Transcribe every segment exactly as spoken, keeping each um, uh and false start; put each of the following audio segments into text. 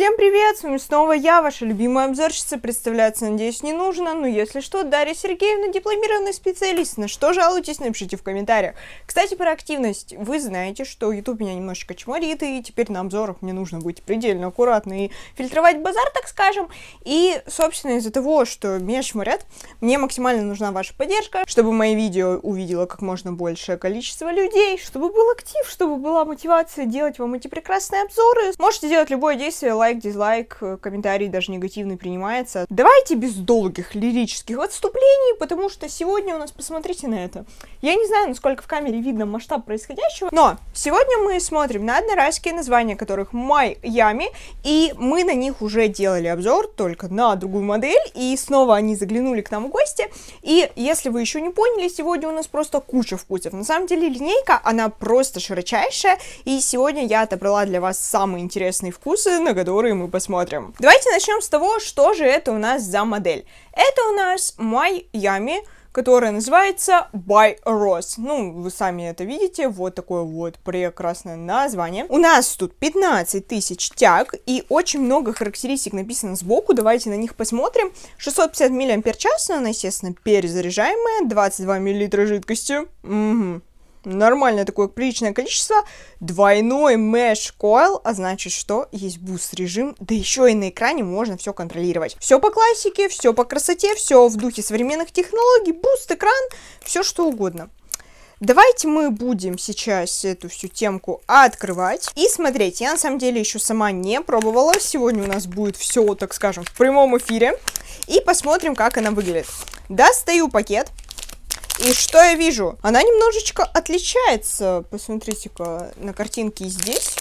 Всем привет, с вами снова я, ваша любимая обзорщица, представляться, надеюсь, не нужно, но если что, Дарья Сергеевна, дипломированный специалист, на что жалуетесь, напишите в комментариях. Кстати, про активность, вы знаете, что YouTube меня немножечко чморит, и теперь на обзорах мне нужно быть предельно аккуратной и фильтровать базар, так скажем, и, собственно, из-за того, что меня чморят, мне максимально нужна ваша поддержка, чтобы мои видео увидело как можно большее количество людей, чтобы был актив, чтобы была мотивация делать вам эти прекрасные обзоры. Можете делать любое действие, лайк, дизлайк, комментарий даже негативный принимается. Давайте без долгих лирических отступлений, потому что сегодня у нас, посмотрите на это. Я не знаю, насколько в камере видно масштаб происходящего, но сегодня мы смотрим на одноразки, названия которых Майами, и мы на них уже делали обзор, только на другую модель, и снова они заглянули к нам в гости, и если вы еще не поняли, сегодня у нас просто куча вкусов. На самом деле линейка, она просто широчайшая, и сегодня я отобрала для вас самые интересные вкусы, на которые мы посмотрим. Давайте начнем с того, что же это у нас за модель. Это у нас Майами, которая называется By Rose. Ну, вы сами это видите, вот такое вот прекрасное название. У нас тут пятнадцать тысяч тяг, и очень много характеристик написано сбоку, давайте на них посмотрим. шестьсот пятьдесят миллиампер-час, она, естественно, перезаряжаемая, двадцать два миллилитра жидкости. Угу. Нормальное такое приличное количество. Двойной Mesh Coil, а значит, что есть буст режим, да еще и на экране можно все контролировать. Все по классике, все по красоте, все в духе современных технологий, буст экран, все что угодно. Давайте мы будем сейчас эту всю темку открывать и смотреть. Я на самом деле еще сама не пробовала. Сегодня у нас будет все, так скажем, в прямом эфире. И посмотрим, как она выглядит. Достаю пакет. И что я вижу? Она немножечко отличается. Посмотрите-ка на картинке здесь.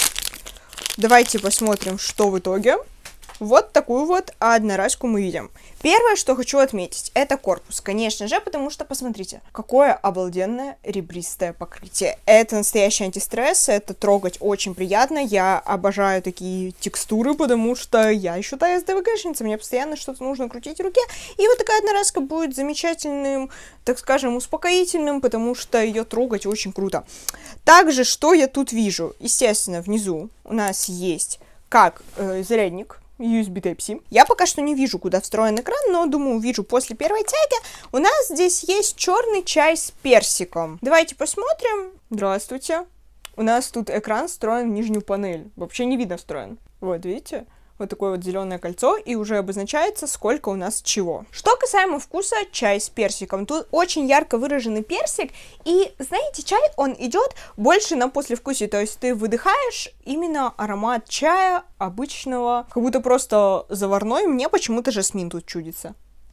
Давайте посмотрим, что в итоге. Вот такую вот одноразку мы видим. Первое, что хочу отметить, это корпус, конечно же, потому что, посмотрите, какое обалденное ребристое покрытие. Это настоящий антистресс, это трогать очень приятно. Я обожаю такие текстуры, потому что я еще та СДВГшница, мне постоянно что-то нужно крутить в руке. И вот такая одноразка будет замечательным, так скажем, успокоительным, потому что ее трогать очень круто. Также, что я тут вижу? Естественно, внизу у нас есть как э, зарядник ю эс би Type-C. Я пока что не вижу, куда встроен экран, но, думаю, увижу после первой тяги. У нас здесь есть черный чай с персиком. Давайте посмотрим. Здравствуйте. У нас тут экран встроен в нижнюю панель. Вообще не видно встроен. Вот, видите? Вот такое вот зеленое кольцо, и уже обозначается, сколько у нас чего. Что касаемо вкуса, чай с персиком. Тут очень ярко выраженный персик, и, знаете, чай, он идет больше на послевкусие, то есть ты выдыхаешь именно аромат чая обычного, как будто просто заварной. Мне почему-то жасмин тут чудится.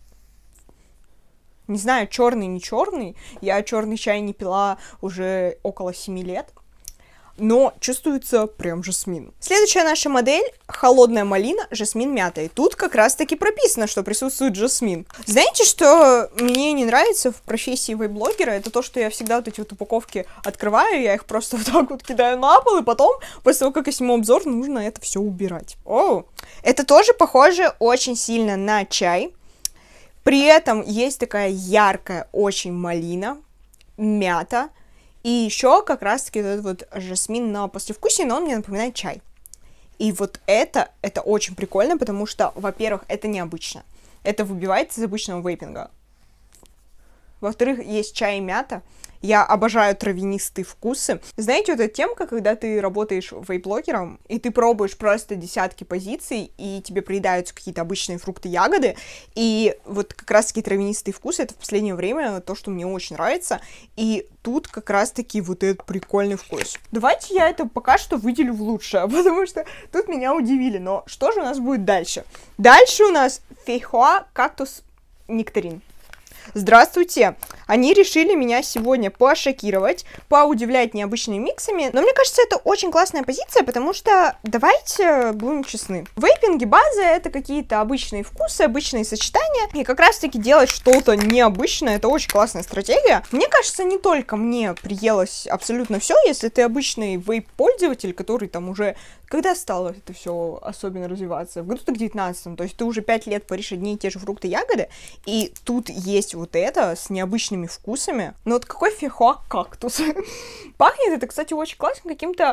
Не знаю, черный, не черный. Я черный чай не пила уже около семи лет. Но чувствуется прям жасмин. Следующая наша модель — холодная малина, жасмин мята. И тут как раз-таки прописано, что присутствует жасмин. Знаете, что мне не нравится в профессии вейп-блогера? Это то, что я всегда вот эти вот упаковки открываю, я их просто вот так вот кидаю на пол, и потом, после того, как я сниму обзор, нужно это все убирать. Оу! Это тоже похоже очень сильно на чай. При этом есть такая яркая очень малина, мята. И еще как раз-таки этот вот жасмин на послевкусие, но он мне напоминает чай. И вот это, это очень прикольно, потому что, во-первых, это необычно. Это выбивается из обычного вейпинга. Во-вторых, есть чай и мята. Я обожаю травянистые вкусы. Знаете, вот эта темка, когда ты работаешь вейп-блогером, и ты пробуешь просто десятки позиций, и тебе приедаются какие-то обычные фрукты, ягоды, и вот как раз-таки травянистые вкусы, это в последнее время то, что мне очень нравится, и тут как раз-таки вот этот прикольный вкус. Давайте я это пока что выделю в лучшее, потому что тут меня удивили, но что же у нас будет дальше? Дальше у нас фейхоа кактус нектарин. Здравствуйте! Они решили меня сегодня пошокировать, поудивлять необычными миксами, но мне кажется, это очень классная позиция, потому что, давайте будем честны, в вейпинге база — это какие-то обычные вкусы, обычные сочетания, и как раз-таки делать что-то необычное — это очень классная стратегия. Мне кажется, не только мне приелось абсолютно все, если ты обычный вейп-пользователь, который там уже... Когда стало это все особенно развиваться? В году-то к девятнадцатому, то есть ты уже пять лет паришь одни и те же фрукты, ягоды, и тут есть вот это с необычными вкусами. Но вот какой фейхоа кактус. Пахнет это, кстати, очень классно каким-то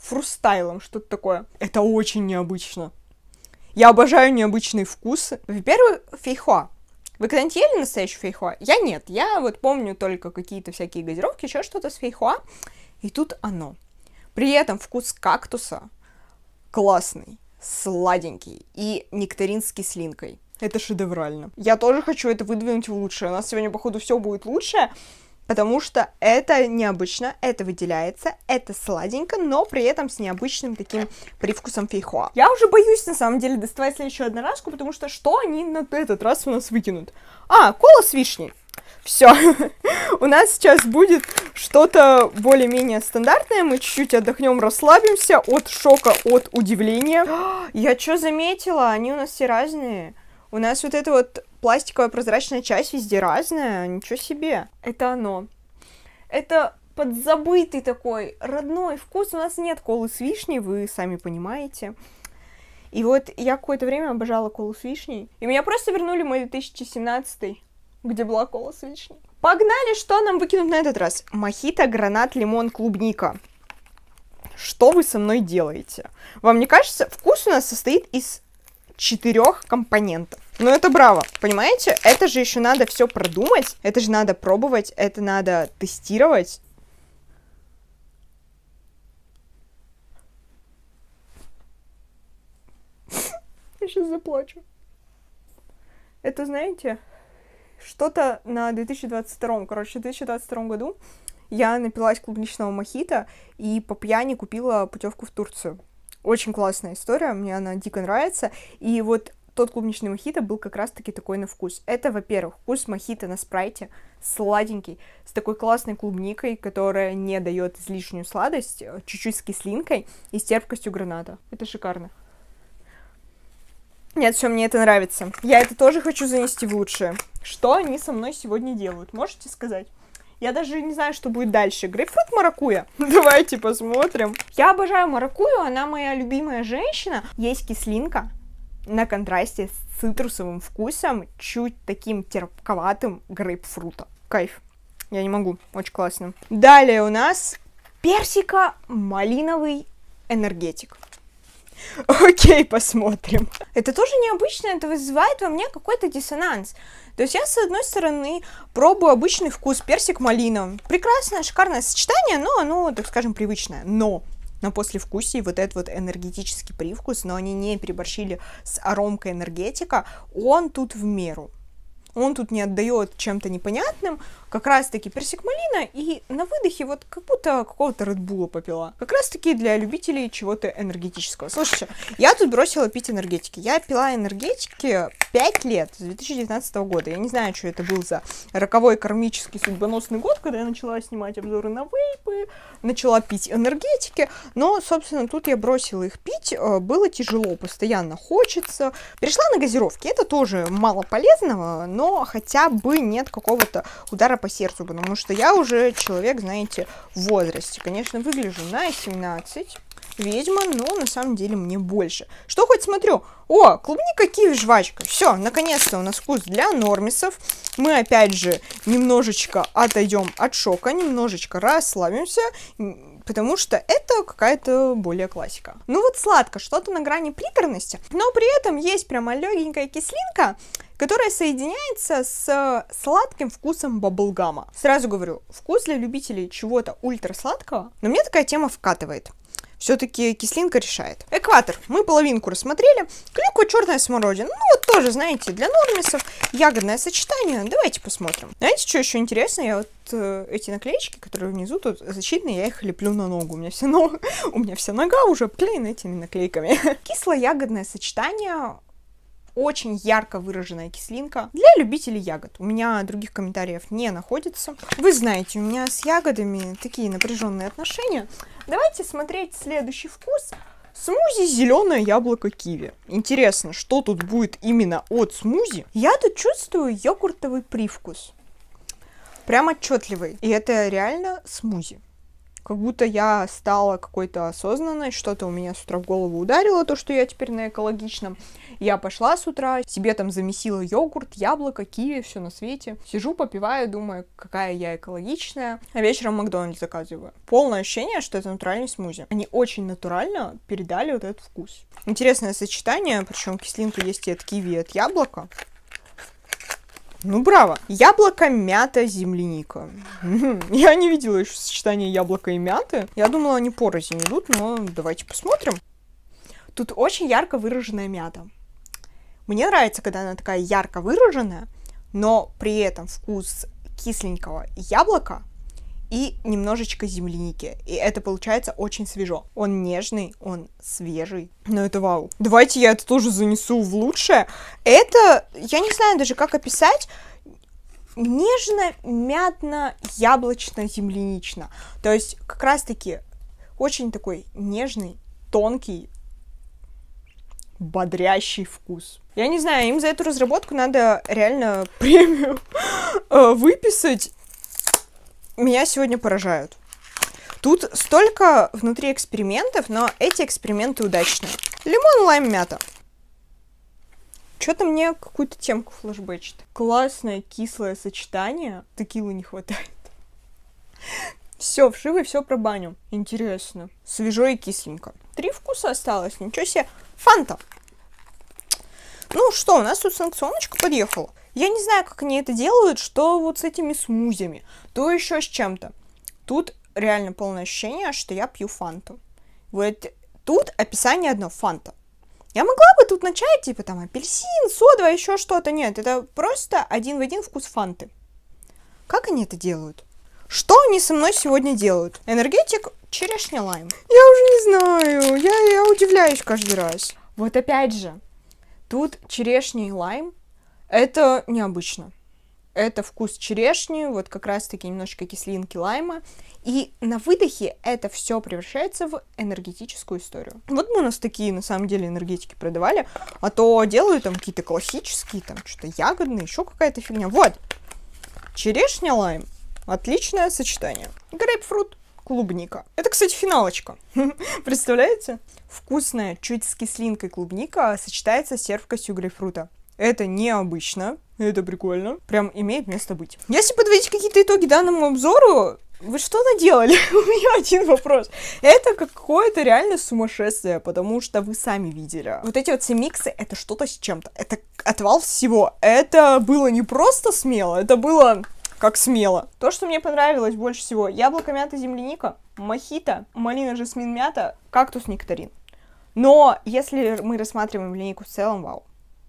фрустайлом, что-то такое. Это очень необычно. Я обожаю необычные вкусы. Во-первых, фейхоа. Вы когда-нибудь ели настоящую фейхоа? Я нет. Я вот помню только какие-то всякие газировки, еще что-то с фейхоа. И тут оно. При этом вкус кактуса классный, сладенький и нектарин с кислинкой. Это шедеврально. Я тоже хочу это выдвинуть в лучшее. У нас сегодня, походу, все будет лучше. Потому что это необычно, это выделяется, это сладенько, но при этом с необычным таким привкусом фейхоа. Я уже боюсь, на самом деле, доставать следующую одноразку, потому что что они на этот раз у нас выкинут? А, кола с вишней. Все. У нас сейчас будет что-то более-менее стандартное. Мы чуть-чуть отдохнем, расслабимся от шока, от удивления. Я что заметила? Они у нас все разные. У нас вот это вот пластиковая прозрачная часть везде разная. Ничего себе. Это оно. Это подзабытый такой родной вкус. У нас нет колы с вишней, вы сами понимаете. И вот я какое-то время обожала колу с вишней. И меня просто вернули в мой две тысячи семнадцатый, где была кола с вишней. Погнали, что нам выкинут на этот раз? Мохито, гранат, лимон, клубника. Что вы со мной делаете? Вам не кажется, вкус у нас состоит из четырех компонентов. Но это браво, понимаете? Это же еще надо все продумать, это же надо пробовать, это надо тестировать. Я сейчас заплачу. Это, знаете, что-то на две тысячи двадцать втором, короче, в две тысячи двадцать втором году я напилась клубничного мохито и по пьяни купила путевку в Турцию. Очень классная история, мне она дико нравится. И вот тот клубничный мохито был как раз-таки такой на вкус. Это, во-первых, вкус мохито на спрайте, сладенький, с такой классной клубникой, которая не дает излишнюю сладость, чуть-чуть с кислинкой и с терпкостью граната. Это шикарно. Нет, все, мне это нравится. Я это тоже хочу занести в лучшее. Что они со мной сегодня делают? Можете сказать? Я даже не знаю, что будет дальше. Грейпфрут, маракуйя? Давайте посмотрим. Я обожаю маракуйю, она моя любимая женщина. Есть кислинка на контрасте с цитрусовым вкусом, чуть таким терпковатым грейпфрута. Кайф. Я не могу. Очень классно. Далее у нас персико-малиновый энергетик. Окей, посмотрим. Это тоже необычно, это вызывает во мне какой-то диссонанс. То есть я, с одной стороны, пробую обычный вкус персик-малина. Прекрасное, шикарное сочетание, но оно, так скажем, привычное. Но на послевкусии вот этот вот энергетический привкус, но они не переборщили с аромкой энергетика, он тут в меру. Он тут не отдает чем-то непонятным, как раз-таки персик-малина, и на выдохе вот как будто какого-то редбула попила. Как раз-таки для любителей чего-то энергетического. Слушайте, я тут бросила пить энергетики. Я пила энергетики пять лет, с две тысячи девятнадцатого года. Я не знаю, что это был за роковой кармический судьбоносный год, когда я начала снимать обзоры на вейпы, начала пить энергетики, но, собственно, тут я бросила их пить. Было тяжело, постоянно хочется. Перешла на газировки. Это тоже мало полезного, но но хотя бы нет какого-то удара по сердцу, потому что я уже человек, знаете, в возрасте. Конечно, выгляжу на семнадцать, ведьма, но на самом деле мне больше. Что хоть смотрю? О, клубника, киви, жвачка. Все, наконец-то у нас вкус для нормисов. Мы опять же немножечко отойдем от шока, немножечко расслабимся, потому что это какая-то более классика. Ну вот сладко, что-то на грани приторности, но при этом есть прямо легенькая кислинка, которая соединяется с сладким вкусом баблгама. Сразу говорю, вкус для любителей чего-то ультрасладкого, но мне такая тема вкатывает. Все-таки кислинка решает. Экватор. Мы половинку рассмотрели. Клюква, черная смородина. Ну вот тоже, знаете, для нормисов ягодное сочетание. Давайте посмотрим. Знаете, что еще интересно? Я вот э, эти наклеечки, которые внизу тут защитные, я их леплю на ногу. У меня вся, нога, у меня вся нога уже обклеена этими наклейками. Кисло-ягодное сочетание. Очень ярко выраженная кислинка для любителей ягод. У меня других комментариев не находится. Вы знаете, у меня с ягодами такие напряженные отношения. Давайте смотреть следующий вкус. Смузи зеленое яблоко киви. Интересно, что тут будет именно от смузи? Я тут чувствую йогуртовый привкус. Прям отчетливый. И это реально смузи. Как будто я стала какой-то осознанной, что-то у меня с утра в голову ударило, то, что я теперь на экологичном. Я пошла с утра, себе там замесила йогурт, яблоко, киви, все на свете. Сижу, попиваю, думаю, какая я экологичная. А вечером Макдональдс заказываю. Полное ощущение, что это натуральный смузи. Они очень натурально передали вот этот вкус. Интересное сочетание, причем кислинка есть и от киви, и от яблока. Ну, браво. Яблоко, мята, земляника. Я не видела еще сочетание яблока и мяты. Я думала, они порознь идут, но давайте посмотрим. Тут очень ярко выраженная мята. Мне нравится, когда она такая ярко выраженная, но при этом вкус кисленького яблока и немножечко земляники. И это получается очень свежо. Он нежный, он свежий. Но это вау. Давайте я это тоже занесу в лучшее. Это, я не знаю даже, как описать. Нежно-мятно-яблочно-землянично. То есть как раз-таки очень такой нежный, тонкий, бодрящий вкус. Я не знаю, им за эту разработку надо реально премию выписать. Меня сегодня поражают. Тут столько внутри экспериментов, но эти эксперименты удачные. Лимон, лайм, мята. Что-то мне какую-то темку флешбэчит. Классное кислое сочетание. Текилы не хватает. Все, вшивы, все про баню. Интересно. Свежо и кисленько. Три вкуса осталось, ничего себе. Фанта. Ну что, у нас тут санкционочка подъехала. Я не знаю, как они это делают, что вот с этими смузями, то еще с чем-то. Тут реально полное ощущение, что я пью фанту. Вот тут описание одно, фанта. Я могла бы тут начать, типа там апельсин, сода, еще что-то. Нет, это просто один в один вкус фанты. Как они это делают? Что они со мной сегодня делают? Энергетик, черешня, лайм. Я уже не знаю, я, я удивляюсь каждый раз. Вот опять же, тут черешня и лайм. Это необычно. Это вкус черешни, вот как раз-таки немножечко кислинки лайма. И на выдохе это все превращается в энергетическую историю. Вот мы у нас такие, на самом деле, энергетики продавали. А то делают там какие-то классические, там что-то ягодные, еще какая-то фигня. Вот. Черешня, лайм. Отличное сочетание. Грейпфрут, клубника. Это, кстати, финалочка. Представляете? Вкусная, чуть с кислинкой клубника сочетается с терпкостью грейпфрута. Это необычно, это прикольно, прям имеет место быть. Если подводить какие-то итоги данному обзору, вы что наделали? У меня один вопрос. Это какое-то реально сумасшествие, потому что вы сами видели. Вот эти вот все миксы, это что-то с чем-то. Это отвал всего. Это было не просто смело, это было как смело. То, что мне понравилось больше всего: яблоко, мята, земляника, мохито, малина, жасмин, мята, кактус, нектарин. Но если мы рассматриваем линейку в целом, вау.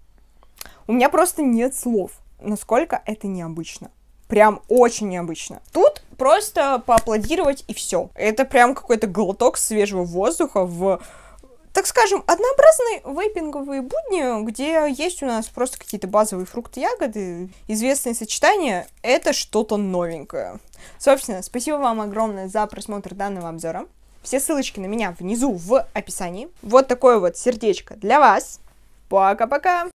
У меня просто нет слов, насколько это необычно. Прям очень необычно. Тут просто поаплодировать и все. Это прям какой-то глоток свежего воздуха в, так скажем, однообразные вейпинговые будни, где есть у нас просто какие-то базовые фрукты, ягоды, известные сочетания. Это что-то новенькое. Собственно, спасибо вам огромное за просмотр данного обзора. Все ссылочки на меня внизу в описании. Вот такое вот сердечко для вас. Пока-пока!